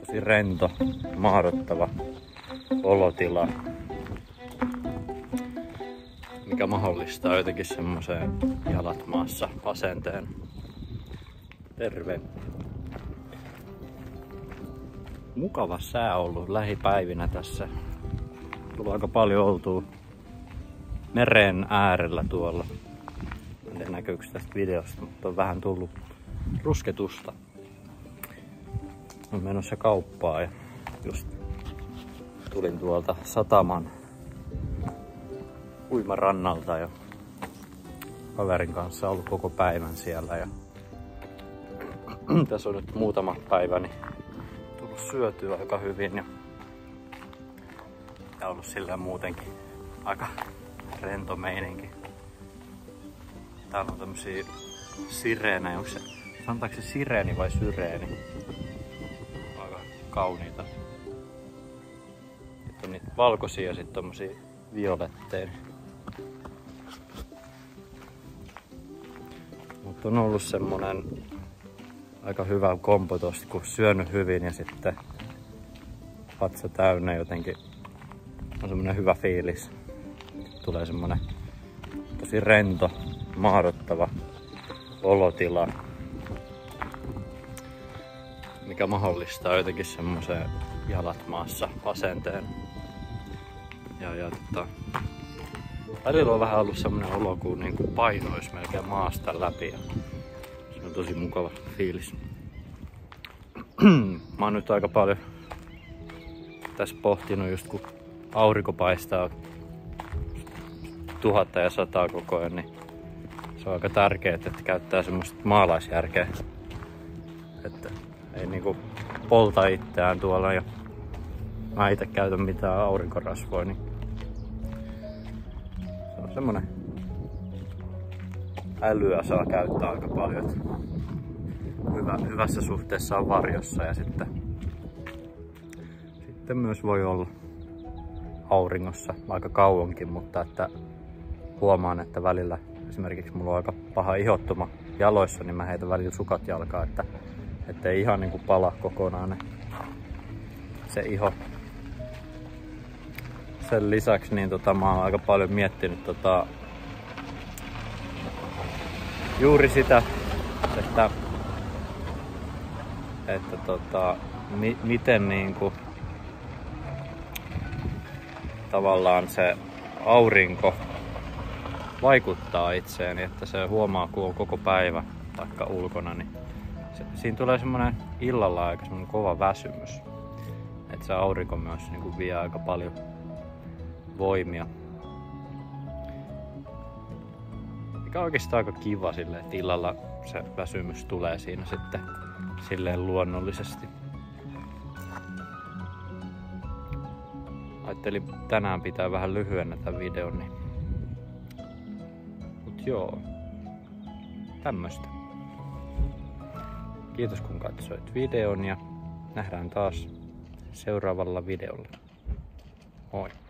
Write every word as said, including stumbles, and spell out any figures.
tosi rento, mahdottava olotila, mikä mahdollistaa jotenkin semmoiseen jalat maassa asenteen. Terve! Mukava sää ollut lähipäivinä tässä. Tullut aika paljon oltua meren äärellä tuolla. En tiedä näkyykö tästä videosta, mutta on vähän tullut rusketusta. On menossa kauppaa ja just tulin tuolta sataman uimarannalta ja kaverin kanssa ollut koko päivän siellä. Ja tässä on nyt muutama päiväni tullut syötyä aika hyvin ja, ja ollut silleen muutenkin aika rento meininki. Täällä on tämmösiä sireenejä, onko se, sanotaanko se sireeni vai syreeni? Aika kauniita. Sitten on niitä valkoisia ja sitten tommosia violetteja. Mutta on ollut semmonen aika hyvä kompo tosta, kun syönyt hyvin ja sitten vatsa täynnä jotenkin. On semmonen hyvä fiilis. Tulee semmonen tosi rento, mahdottava olotila, mikä mahdollistaa jotenkin semmoiseen jalat maassa asenteen. Ja, ja tota, välillä on vähän ollut semmonen olo, kun niinku painois melkein maasta läpi. Ja se on tosi mukava fiilis. Mä oon nyt aika paljon tässä pohtinut just kun aurinko paistaa tuhatta ja sataa koko ajan, niin se on aika tärkeää, että käyttää semmoista maalaisjärkeä. Että ei niinku polta itseään tuolla ja mä itse käytän mitään aurinkorasvoja, niin se on semmonen älyä saa käyttää aika paljon. Että hyvä, hyvässä suhteessa on varjossa ja sitten, sitten myös voi olla auringossa aika kauankin, mutta että huomaan, että välillä esimerkiksi mulla on aika paha ihottuma jaloissa, niin mä heitän välillä sukat jalkaan, että ettei ihan niinku pala kokonaan ne, se iho. Sen lisäksi niin tota, mä oon aika paljon miettinyt tota, juuri sitä, että, että tota, mi, miten niinku tavallaan se aurinko vaikuttaa itseeni, että se huomaa, kun on koko päivä taikka ulkona, niin se, siinä tulee semmoinen illalla aika semmoinen kova väsymys. Että se aurinko myös niin kuin vie aika paljon voimia. Mikä on oikeastaan aika kiva silleen, että illalla se väsymys tulee siinä sitten silleen luonnollisesti. Ajattelin tänään pitää vähän lyhyenä tämän videon, niin mut joo, tämmöstä. Kiitos kun katsoit videon ja nähdään taas seuraavalla videolla. Moi!